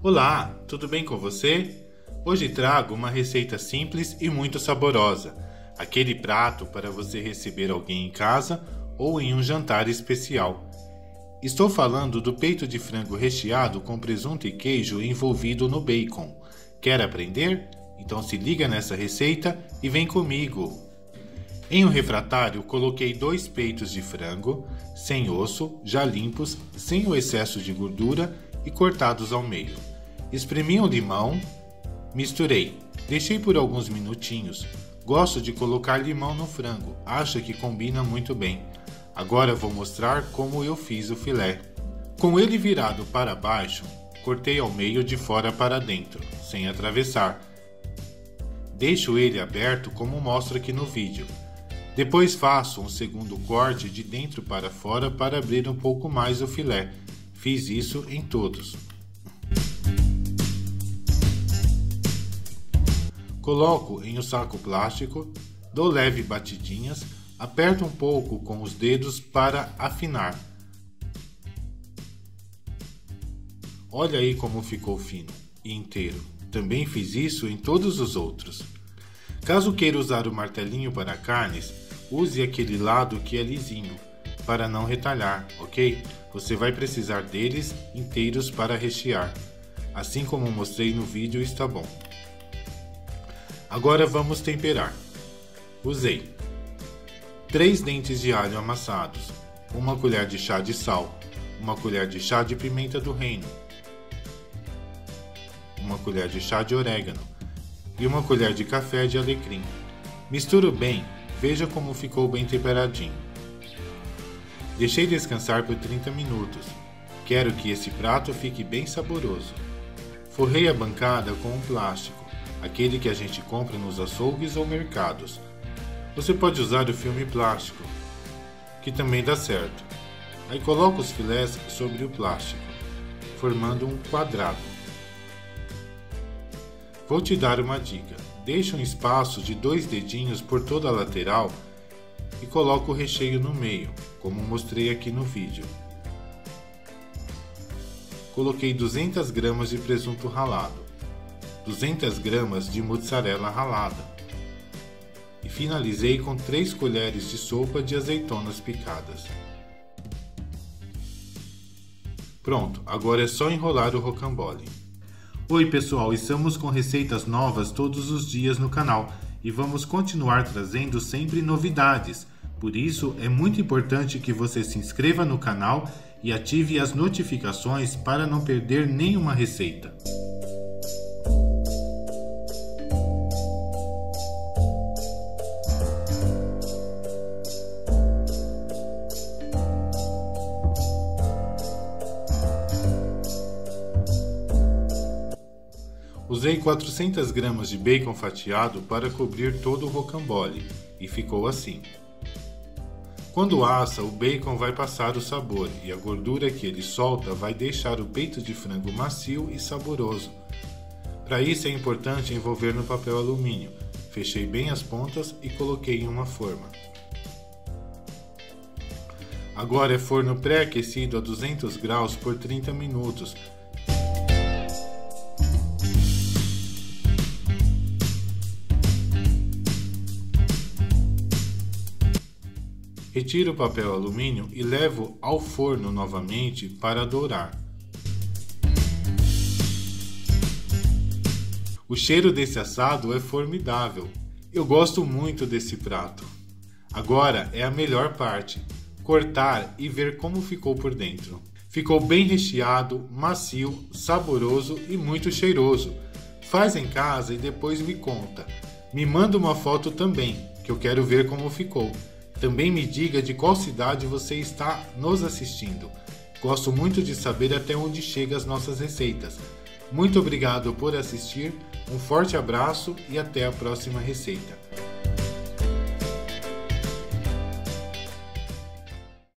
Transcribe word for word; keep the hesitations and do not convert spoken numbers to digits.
Olá, tudo bem com você? Hoje trago uma receita simples e muito saborosa, aquele prato para você receber alguém em casa ou em um jantar especial. Estou falando do peito de frango recheado com presunto e queijo envolvido no bacon. Quer aprender? Então se liga nessa receita e vem comigo! Em um refratário coloquei dois peitos de frango, sem osso, já limpos, sem o excesso de gordura e cortados ao meio. Espremi um limão, misturei, deixei por alguns minutinhos. Gosto de colocar limão no frango, acho que combina muito bem. Agora vou mostrar como eu fiz o filé. Com ele virado para baixo, cortei ao meio de fora para dentro, sem atravessar. Deixo ele aberto como mostro aqui no vídeo. Depois faço um segundo corte de dentro para fora para abrir um pouco mais o filé. Fiz isso em todos. Coloco em um saco plástico, dou leve batidinhas, aperto um pouco com os dedos para afinar. Olha aí como ficou fino e inteiro. Também fiz isso em todos os outros. Caso queira usar o martelinho para carnes, use aquele lado que é lisinho, para não retalhar, ok? Você vai precisar deles inteiros para rechear. Assim como mostrei no vídeo, está bom. Agora vamos temperar. Usei três dentes de alho amassados, uma colher de chá de sal, uma colher de chá de pimenta do reino, uma colher de chá de orégano e uma colher de café de alecrim. Misturo bem, veja como ficou bem temperadinho. Deixei descansar por trinta minutos. Quero que esse prato fique bem saboroso. Forrei a bancada com um plástico, aquele que a gente compra nos açougues ou mercados. Você pode usar o filme plástico, que também dá certo. Aí coloco os filés sobre o plástico, formando um quadrado. Vou te dar uma dica. Deixe um espaço de dois dedinhos por toda a lateral e coloco o recheio no meio, como mostrei aqui no vídeo. Coloquei duzentas gramas de presunto ralado, duzentas gramas de mussarela ralada e finalizei com três colheres de sopa de azeitonas picadas. Pronto, agora é só enrolar o rocambole. Oi pessoal, estamos com receitas novas todos os dias no canal e vamos continuar trazendo sempre novidades. Por isso é muito importante que você se inscreva no canal e ative as notificações para não perder nenhuma receita. Usei quatrocentas gramas de bacon fatiado para cobrir todo o rocambole e ficou assim. Quando assa, o bacon vai passar o sabor e a gordura que ele solta vai deixar o peito de frango macio e saboroso. Para isso é importante envolver no papel alumínio. Fechei bem as pontas e coloquei em uma forma. Agora é forno pré-aquecido a duzentos graus por trinta minutos. Retiro o papel alumínio e levo ao forno novamente para dourar. O cheiro desse assado é formidável. Eu gosto muito desse prato. Agora é a melhor parte, cortar e ver como ficou por dentro. Ficou bem recheado, macio, saboroso e muito cheiroso. Faz em casa e depois me conta. Me manda uma foto também, que eu quero ver como ficou. Também me diga de qual cidade você está nos assistindo. Gosto muito de saber até onde chegam as nossas receitas. Muito obrigado por assistir, um forte abraço e até a próxima receita.